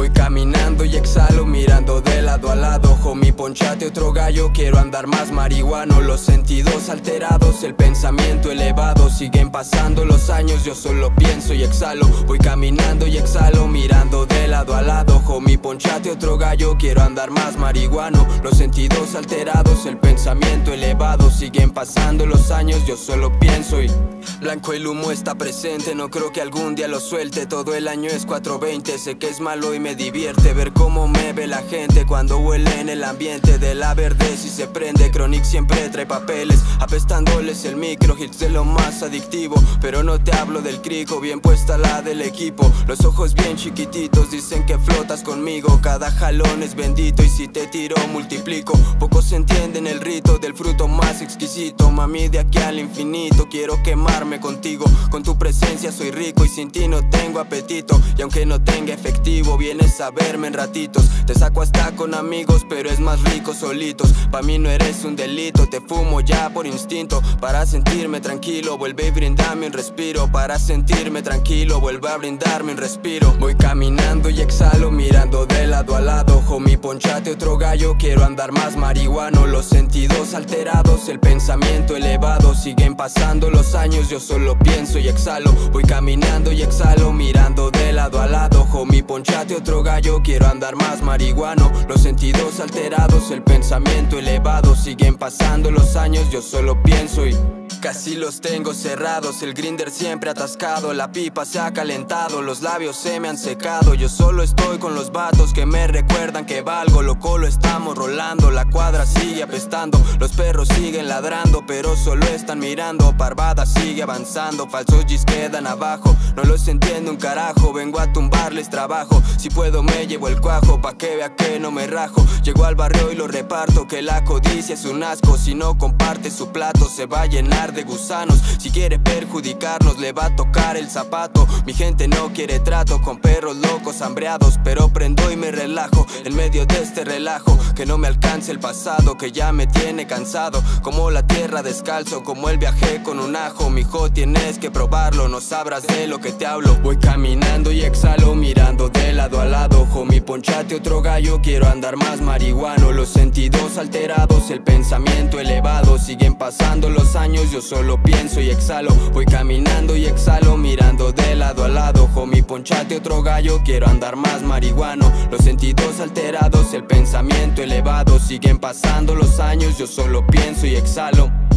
Voy caminando y exhalo, mirando de lado a lado. Homie, ponchate otro gallo, quiero andar más marihuano. Los sentidos alterados, el pensamiento elevado. Siguen pasando los años, yo solo pienso y exhalo. Voy caminando y exhalo, mirando de lado a lado. Homie, ponchate otro gallo, quiero andar más marihuano. Los sentidos alterados, el pensamiento elevado. Siguen pasando los años, yo solo pienso y... Blanco el humo está presente, no creo que algún día lo suelte. Todo el año es 420, sé que es malo y me divierte ver cómo me ve la gente cuando huele en el ambiente de la verde. Si se prende, Chronic siempre trae papeles, apestándoles el micro, hits de lo más adictivo. Pero no te hablo del crico, bien puesta la del equipo. Los ojos bien chiquititos, dicen que flotas conmigo. Cada jalón es bendito y si te tiro multiplico. Pocos entienden el rito del fruto más exquisito. Mami, de aquí al infinito quiero quemarme contigo. Con tu presencia soy rico y sin ti no tengo apetito. Y aunque no tenga efectivo, vienes a verme en ratitos. Te saco hasta con amigos, pero es más rico solitos. Pa' mí no eres un delito, te fumo ya por instinto. Para sentirme tranquilo, vuelve y brindame un respiro. Para sentirme tranquilo, vuelve a brindarme un respiro. Voy caminando y exhalo, mirando de lado a lado. Homie, ponchate otro gallo, quiero andar más marihuano. Los sentidos alterados, el pensamiento elevado. Siguen pasando los años, yo solo pienso y exhalo. Voy caminando y exhalo, mirando de lado a lado. Homie, ponchate otro gallo, quiero andar más marihuano. Los sentidos alterados, el pensamiento elevado. Siguen pasando los años, yo solo pienso y... Casi los tengo cerrados, el grinder siempre atascado. La pipa se ha calentado, los labios se me han secado. Yo solo estoy con los vatos que me recuerdan que valgo. Loco, lo estamos rolando, la cuadra sigue apestando. Los perros siguen ladrando, pero solo están mirando. Parvada sigue avanzando, falsos G's quedan abajo. No los entiendo un carajo, vengo a tumbarles trabajo. Si puedo me llevo el cuajo, pa' que vea que no me rajo. Llego al barrio y lo reparto, que la codicia es un asco. Si no comparte su plato se va a llenar de gusanos. Si quiere perjudicarnos le va a tocar el zapato. Mi gente no quiere trato con perros locos hambreados, pero prendo y me relajo en medio de este relajo. Que no me alcance el pasado, que ya me tiene cansado. Como la tierra descalzo, como el viaje con un ajo. Mijo, tienes que probarlo, no sabrás de lo que te hablo. Voy caminando y exhalo, mirando de lado a lado. Homie, ponchate otro gallo, quiero andar más marihuano. Los sentidos alterados, el pensamiento elevado. Siguen pasando los años, yo solo pienso y exhalo. Voy caminando y exhalo, mirando de lado a lado. Homie, ponchate otro gallo, quiero andar más marihuano. Los sentidos alterados, el pensamiento elevado. Siguen pasando los años, yo solo pienso y exhalo.